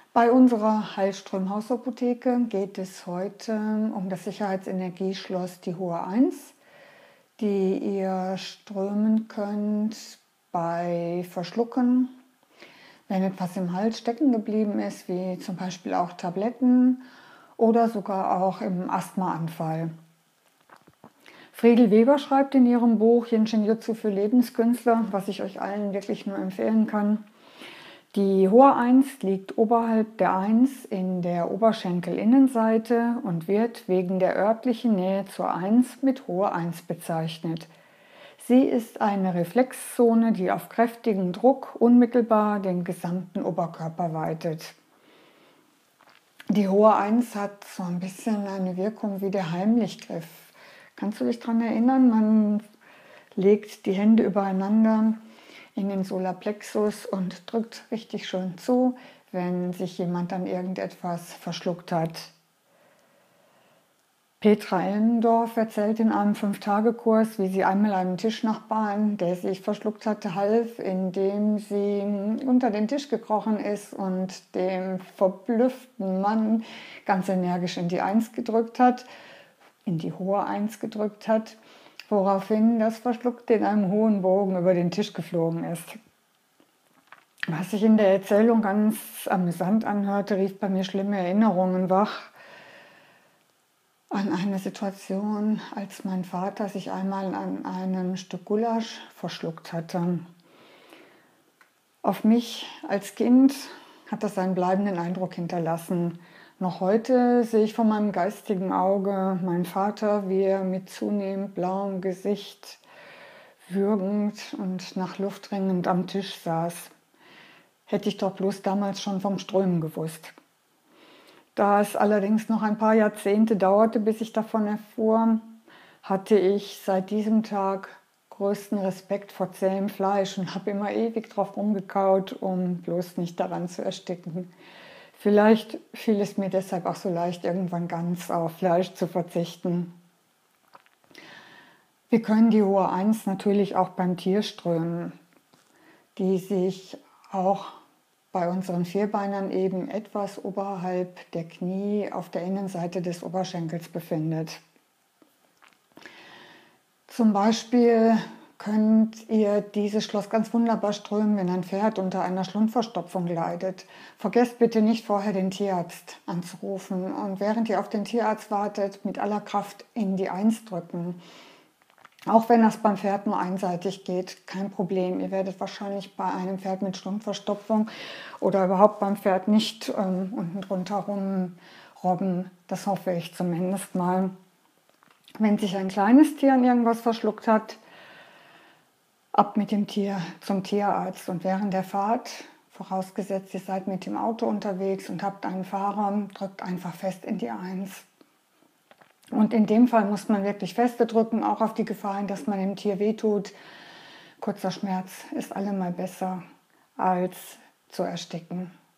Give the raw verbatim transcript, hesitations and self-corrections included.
Bei unserer Heilström Hausapotheke geht es heute um das Sicherheitsenergieschloss die Hohe Eins, die ihr strömen könnt bei Verschlucken, wenn etwas im Hals stecken geblieben ist, wie zum Beispiel auch Tabletten oder sogar auch im Asthmaanfall. Friedel Weber schreibt in ihrem Buch Yin Shin Jutsu für Lebenskünstler, was ich euch allen wirklich nur empfehlen kann: Die hohe Eins liegt oberhalb der Eins in der Oberschenkelinnenseite und wird wegen der örtlichen Nähe zur Eins mit hohe Eins bezeichnet. Sie ist eine Reflexzone, die auf kräftigen Druck unmittelbar den gesamten Oberkörper weitet. Die hohe Eins hat so ein bisschen eine Wirkung wie der Heimlichgriff. Kannst du dich daran erinnern? Man legt die Hände übereinander in den Solarplexus und drückt richtig schön zu, wenn sich jemand an irgendetwas verschluckt hat. Petra Ellendorf erzählt in einem Fünf-Tage-Kurs, wie sie einmal einem Tischnachbarn, der sich verschluckt hatte, half, indem sie unter den Tisch gekrochen ist und dem verblüfften Mann ganz energisch in die Eins gedrückt hat, in die hohe Eins gedrückt hat, woraufhin das Verschluckte in einem hohen Bogen über den Tisch geflogen ist. Was sich in der Erzählung ganz amüsant anhörte, rief bei mir schlimme Erinnerungen wach an eine Situation, als mein Vater sich einmal an einem Stück Gulasch verschluckt hatte. Auf mich als Kind hat das einen bleibenden Eindruck hinterlassen. Noch heute sehe ich vor meinem geistigen Auge meinen Vater, wie er mit zunehmend blauem Gesicht würgend und nach Luft ringend am Tisch saß. Hätte ich doch bloß damals schon vom Strömen gewusst. Da es allerdings noch ein paar Jahrzehnte dauerte, bis ich davon erfuhr, hatte ich seit diesem Tag größten Respekt vor zähem Fleisch und habe immer ewig drauf rumgekaut, um bloß nicht daran zu ersticken. Vielleicht fiel es mir deshalb auch so leicht, irgendwann ganz auf Fleisch zu verzichten. Wir können die hohe Eins natürlich auch beim Tier strömen, die sich auch bei unseren Vierbeinern eben etwas oberhalb der Knie auf der Innenseite des Oberschenkels befindet. Zum Beispiel könnt ihr dieses Schloss ganz wunderbar strömen, wenn ein Pferd unter einer Schlundverstopfung leidet. Vergesst bitte nicht vorher den Tierarzt anzurufen und während ihr auf den Tierarzt wartet, mit aller Kraft in die Eins drücken. Auch wenn das beim Pferd nur einseitig geht, kein Problem. Ihr werdet wahrscheinlich bei einem Pferd mit Schlundverstopfung oder überhaupt beim Pferd nicht ähm, unten drunter rumrobben. Das hoffe ich zumindest mal. Wenn sich ein kleines Tier an irgendwas verschluckt hat, ab mit dem Tier zum Tierarzt. Und während der Fahrt, vorausgesetzt ihr seid mit dem Auto unterwegs und habt einen Fahrer, drückt einfach fest in die Eins. Und in dem Fall muss man wirklich feste drücken, auch auf die Gefahr hin, dass man dem Tier wehtut. Kurzer Schmerz ist allemal besser als zu ersticken.